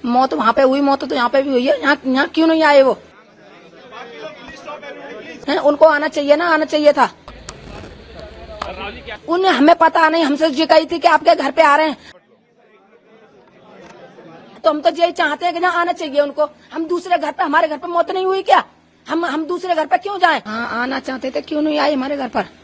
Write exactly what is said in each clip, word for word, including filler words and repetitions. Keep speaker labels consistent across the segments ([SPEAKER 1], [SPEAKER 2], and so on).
[SPEAKER 1] मौत वहाँ पे हुई, मौत तो यहाँ पे भी हुई है। यहाँ यहाँ क्यों नहीं आए वो? है, उनको आना चाहिए ना, आना चाहिए था। उन्हें हमें पता नहीं, हमसे ये कही थी कि आपके घर पे आ रहे हैं, तो हम तो यही चाहते हैं कि जहाँ आना चाहिए उनको। हम दूसरे घर पे, हमारे घर पे मौत नहीं हुई क्या? हम हम दूसरे घर पे क्यों जाएं? हाँ, आना चाहते थे, क्यों नहीं आए हमारे घर पर?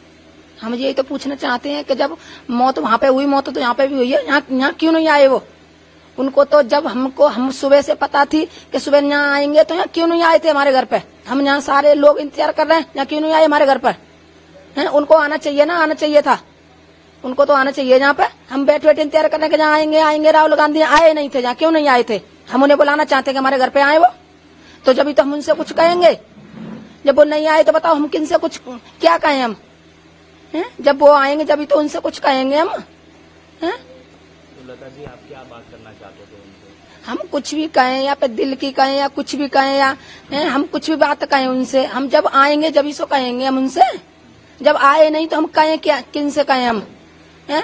[SPEAKER 1] हम यही तो पूछना चाहते हैं कि जब मौत वहाँ पे हुई, मौत तो यहाँ पे भी हुई है, यहाँ यहाँ क्यों नहीं आए वो? उनको तो जब हमको, हम सुबह से पता थी कि सुबह यहाँ आएंगे, तो यहाँ क्यों नहीं आए थे हमारे घर पे? हम यहाँ सारे लोग इंतजार कर रहे हैं, यहाँ क्यों नहीं आए हमारे घर पर? है, उनको आना चाहिए ना, आना चाहिए था। उनको तो आना चाहिए जहाँ पे। हम बैठे बैठे इंतजार करने के जहाँ आएंगे आएंगे राहुल गांधी आए नहीं थे, जहाँ क्यों नहीं आए थे? हम उन्हें बुलाना चाहते कि हमारे घर पे आए वो, तो जब तो हम उनसे कुछ कहेंगे। जब वो नहीं आए तो बताओ हम किन से कुछ क्या कहें हम? है, जब वो आएंगे जब तो उनसे कुछ कहेंगे हम। है,
[SPEAKER 2] तो लता जी आप क्या बात करना चाहते थे उनसे?
[SPEAKER 1] हम कुछ भी कहें या पे दिल की कहें या कुछ भी कहें, या है, हम कुछ भी बात कहें उनसे, हम जब आएंगे जब सो कहेंगे हम उनसे। जब आए नहीं तो हम कहें क्या, किन से कहें हम? है,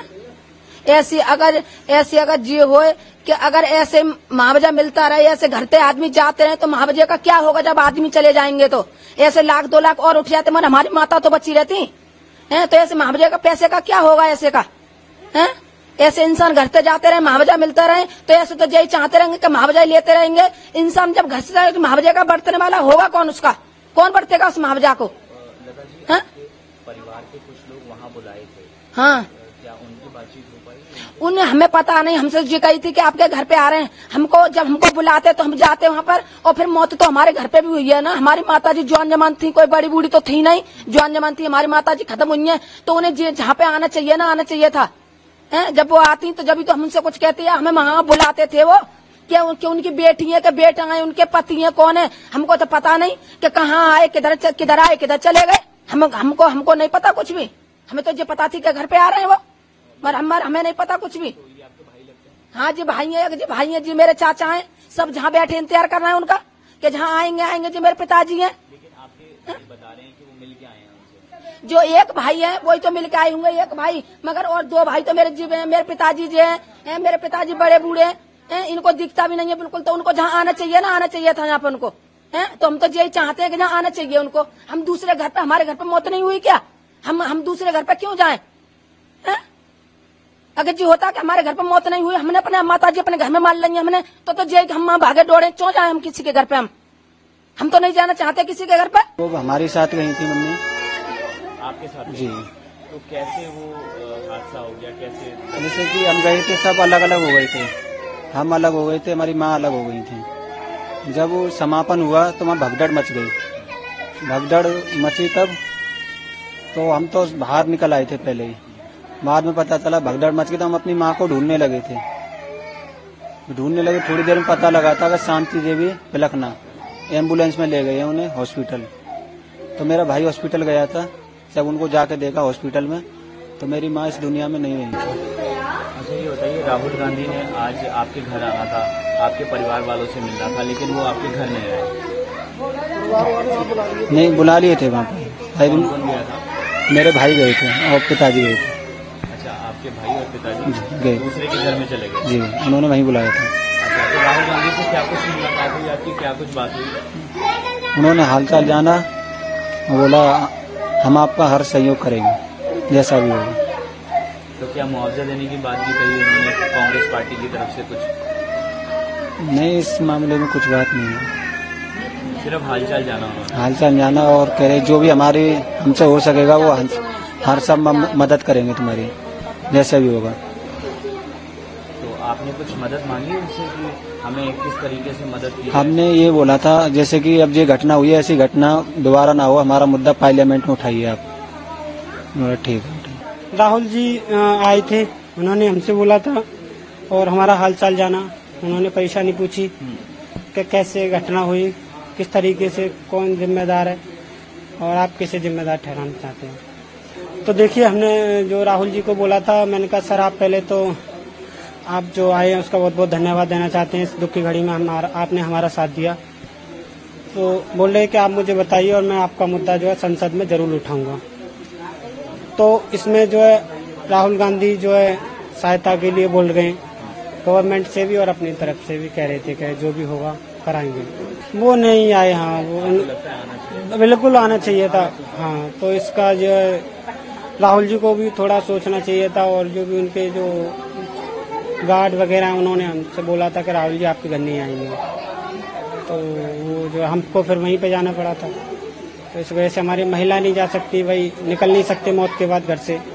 [SPEAKER 1] ऐसी अगर ऐसी अगर जी हो कि अगर ऐसे मुआवजा मिलता रहे, ऐसे घर से आदमी जाते रहे, तो मुआवजे का क्या होगा जब आदमी चले जाएंगे? तो ऐसे लाख दो लाख और उठ जाते, मगर हमारी माता तो बची रहती है, तो ऐसे मुआवजे का पैसे का क्या होगा ऐसे का? है, ऐसे इंसान घर से जाते रहे, मुआवजा मिलता रहे, तो ऐसे तो यही चाहते रहेंगे कि मुआवजा लेते रहेंगे। इंसान जब घर से जाए तो मुआवजे का बरतने वाला होगा कौन? उसका कौन बरतेगा उस मुआवजा को?
[SPEAKER 2] है? परिवार के कुछ लोग वहाँ बुलाए थे,
[SPEAKER 1] हाँ,
[SPEAKER 2] क्या उनकी बातचीत हो पाई?
[SPEAKER 1] उन्हें हमें पता नहीं, हमसे ये कही थी कि आपके घर पे आ रहे हैं। हमको जब हमको बुलाते तो हम जाते वहाँ पर, और फिर मौत तो हमारे घर पे भी हुई है ना। हमारी माता जी जवान जमान थी, कोई बड़ी बूढ़ी तो थी नहीं, जवान जमान थी। हमारी माता जी खत्म हुई है, तो उन्हें जहाँ पे आना चाहिए ना, आना चाहिए था। है, जब वो आती तो जब तो हम उनसे कुछ कहते हैं, हमें वहाँ बुलाते थे वो क्या उनकी उनकी बेटी है कि बेटा है, उनके पति है, कौन है? हमको तो पता नहीं कि कहाँ आए, किधर किधर आए, किधर चले गए। हम हमको हमको नहीं पता कुछ भी। हमें तो ये पता थी कि घर पे आ रहे हैं वो, मगर हमारे हमें नहीं पता कुछ भी। हाँ जी, भाई है जी, भाई है जी, मेरे चाचा हैं, सब जहाँ बैठे इंतजार कर रहे हैं उनका कि जहाँ आएंगे आएंगे जी। मेरे पिताजी हैं,
[SPEAKER 2] लेकिन आपके बता रहे हैं कि वो मिल के आए हैं उनसे।
[SPEAKER 1] जो एक भाई है वही तो मिल के आए होंगे, एक भाई, मगर और दो भाई तो मेरे जीव हैं, मेरे पिताजी जी हैं। मेरे पिताजी बड़े बूढ़े हैं, इनको दिखता भी नहीं है बिल्कुल, तो उनको जहाँ आना चाहिए ना, आना चाहिए था यहाँ पे उनको। है, तो हम तो यही चाहते हैं कि जहाँ आना चाहिए उनको। हम दूसरे घर पे, हमारे घर पे मौत नहीं हुई क्या? हम हम दूसरे घर पे क्यों जाएं? है, अगर जी होता कि हमारे घर पे मौत नहीं हुई, हमने अपने माता जी अपने घर में मार लेंगे हमने, तो तो ये हम भागे दौड़े क्यों जाए हम किसी के घर पे? हम हम तो नहीं जाना चाहते किसी के घर पे।
[SPEAKER 3] वो हमारे साथ गई थी मम्मी।
[SPEAKER 2] आपके साथ?
[SPEAKER 3] जी।
[SPEAKER 2] तो कैसे वो हादसा हो गया, कैसे?
[SPEAKER 3] जैसे कि हम गए थे, सब अलग अलग हो गए थे, हम अलग हो गए थे, हमारी माँ अलग हो गई थी। जब वो समापन हुआ तो वहाँ भगदड़ मच गई, भगदड़ मची तब तो हम तो बाहर निकल आए थे पहले ही। बाद में पता चला भगदड़ मच गई, तो हम अपनी माँ को ढूंढने लगे थे, ढूंढने लगे। थोड़ी देर में पता लगा था कि शांति देवी बिलखना, एम्बुलेंस में ले गए उन्हें हॉस्पिटल। तो मेरा भाई हॉस्पिटल गया था, जब उनको जाके देखा हॉस्पिटल में, तो मेरी माँ इस दुनिया में नहीं रही थी।
[SPEAKER 2] अच्छा ये बताइए, राहुल गांधी ने आज आपके घर आना था, आपके परिवार वालों से मिलना था, लेकिन वो आपके घर नहीं आए?
[SPEAKER 3] नहीं, बुला लिए थे वहाँ पे।
[SPEAKER 2] कौन कौन गया था?
[SPEAKER 3] मेरे भाई गए थे और पिताजी गए थे।
[SPEAKER 2] अच्छा, आपके भाई और पिताजी
[SPEAKER 3] गए,
[SPEAKER 2] दूसरे के घर में चले गए?
[SPEAKER 3] जी, उन्होंने वहीं बुलाया था।
[SPEAKER 2] अच्छा, तो राहुल गांधी से क्या कुछ मुलाकात हुई आपकी, क्या कुछ बात हुई?
[SPEAKER 3] उन्होंने हालचाल जाना, बोला हम आपका हर सहयोग करेंगे जैसा भी होगा।
[SPEAKER 2] तो क्या मुआवजा देने की बात भी कही उन्होंने कांग्रेस पार्टी की तरफ से कुछ?
[SPEAKER 3] नहीं, इस मामले में कुछ बात नहीं है,
[SPEAKER 2] सिर्फ हालचाल जाना उन्होंने।
[SPEAKER 3] हालचाल जाना और कह रहे जो भी हमारी हमसे हो सकेगा वो हर सब मदद करेंगे तुम्हारी, जैसा भी होगा।
[SPEAKER 2] तो आपने कुछ मदद मांगी उनसे कि हमें किस तरीके से मदद की?
[SPEAKER 3] हमने ये बोला था जैसे कि अब ये घटना हुई है, ऐसी घटना दोबारा ना हो, हमारा मुद्दा पार्लियामेंट में उठाइए आप। ठीक है।
[SPEAKER 4] राहुल जी आए थे, उन्होंने हमसे बोला था और हमारा हालचाल जाना, उन्होंने परेशानी पूछी कि कैसे घटना हुई, किस तरीके से, कौन जिम्मेदार है और आप किसे जिम्मेदार ठहराना चाहते हैं। तो देखिए, हमने जो राहुल जी को बोला था, मैंने कहा सर आप पहले तो आप जो आए हैं उसका बहुत बहुत धन्यवाद देना चाहते हैं, इस दुख की घड़ी में हमारा आपने हमारा साथ दिया। तो बोल रहे कि आप मुझे बताइए और मैं आपका मुद्दा जो है संसद में जरूर उठाऊंगा। तो इसमें जो है राहुल गांधी जो है सहायता के लिए बोल रहे हैं, गवर्नमेंट से भी और अपनी तरफ से भी कह रहे थे कि जो भी होगा कराएंगे। वो नहीं आए। हाँ, वो बिल्कुल आना चाहिए था। हाँ, तो इसका जो राहुल जी को भी थोड़ा सोचना चाहिए था, और जो भी उनके जो गार्ड वगैरह हैं उन्होंने हमसे बोला था कि राहुल जी आपके घर नहीं आएंगे, तो वो जो हमको फिर वहीं पे जाना पड़ा था। तो इस वजह से हमारी महिला नहीं जा सकती, वही निकल नहीं सकते मौत के बाद घर से।